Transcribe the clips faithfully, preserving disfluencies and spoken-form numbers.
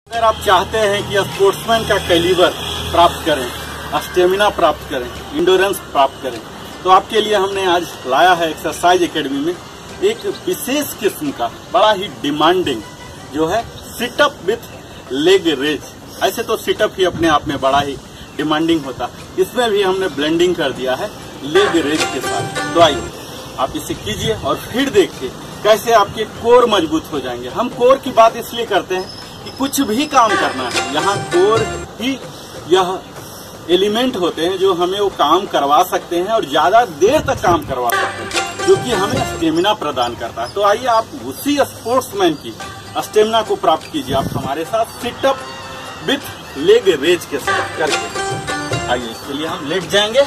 अगर आप चाहते हैं कि स्पोर्ट्समैन का कैलिबर प्राप्त करें, स्टेमिना प्राप्त करें, इंडोरेंस प्राप्त करें, तो आपके लिए हमने आज लाया है एक्सरसाइज एकेडमी में एक विशेष किस्म का बड़ा ही डिमांडिंग जो है सिटअप विथ लेग रेज। ऐसे तो सिटअप ही अपने आप में बड़ा ही डिमांडिंग होता, इसमें भी हमने ब्लेंडिंग कर दिया है लेग रेज के साथ। तो आइए आप इसे कीजिए और फिर देखिए कैसे आपके कोर मजबूत हो जाएंगे। हम कोर की बात इसलिए करते हैं कि कुछ भी काम करना है, यहाँ कोर ही यह एलिमेंट होते हैं जो हमें वो काम करवा सकते हैं और ज्यादा देर तक काम करवा सकते हैं, जो कि हमें स्टेमिना प्रदान करता है। तो आइए आप उसी स्पोर्ट्समैन की स्टेमिना को प्राप्त कीजिए आप हमारे साथ सिटअप विथ लेग रेज के साथ करके। आइए इसके लिए हम लेट जाएंगे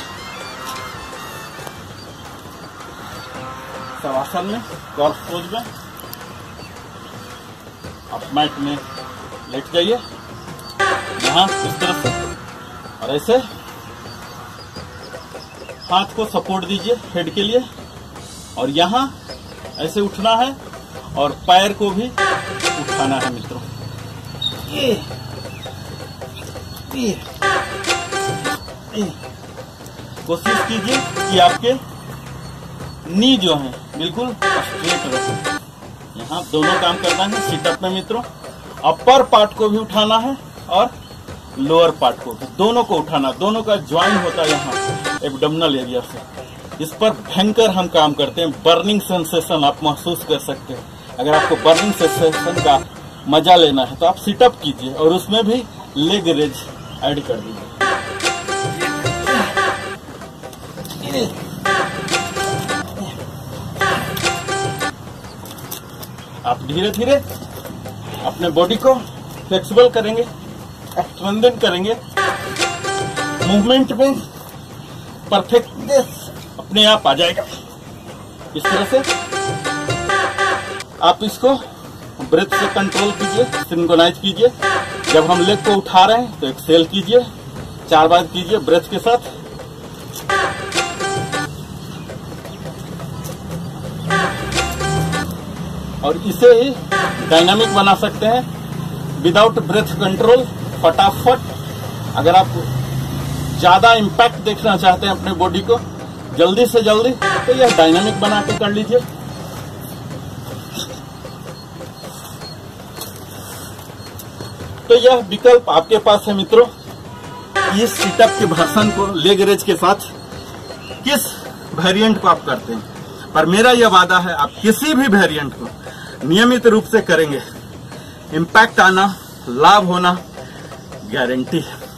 शवासन में, गोल्फ पोज में। आप मैट में लेट जाइए यहाँ इस तरह से, और ऐसे हाथ को सपोर्ट दीजिए हेड के लिए, और यहाँ ऐसे उठना है और पैर को भी उठाना है मित्रों। ये, ये, ये। कोशिश कीजिए कि आपके नी जो है बिल्कुल स्ट्रेट रहे। यहाँ दोनों काम करना है सिटअप में मित्रों, अपर पार्ट को भी उठाना है और लोअर पार्ट को भी, दोनों को उठाना। दोनों का ज्वाइन होता है यहाँ एब्डोमिनल एरिया से। इस पर भयंकर हम काम करते हैं, बर्निंग सेंसेशन आप महसूस कर सकते हैं। अगर आपको बर्निंग सेंसेशन का मजा लेना है तो आप सिटअप कीजिए और उसमें भी लेग रेज ऐड कर दीजिए। आप धीरे धीरे अपने बॉडी को फ्लेक्सिबल करेंगे, स्ट्रेंथन करेंगे, मूवमेंट में परफेक्टनेस अपने आप आ जाएगा। इस तरह से आप इसको ब्रेथ से कंट्रोल कीजिए, सिंक्रोनाइज कीजिए। जब हम लेग को उठा रहे हैं तो एक्सेल कीजिए, चार बार कीजिए ब्रेथ के साथ। और इसे ही डायनामिक बना सकते हैं विदाउट ब्रेथ कंट्रोल। फटाफट अगर आप ज्यादा इम्पैक्ट देखना चाहते हैं अपने बॉडी को जल्दी से जल्दी, तो यह डायनामिक बना के कर लीजिए। तो यह विकल्प आपके पास है मित्रों। इस सिटअप के वर्जन को लेग रेज के साथ किस वेरिएंट को आप करते हैं, पर मेरा यह वादा है आप किसी भी वेरिएंट को नियमित रूप से करेंगे, इम्पैक्ट आना, लाभ होना गारंटी है।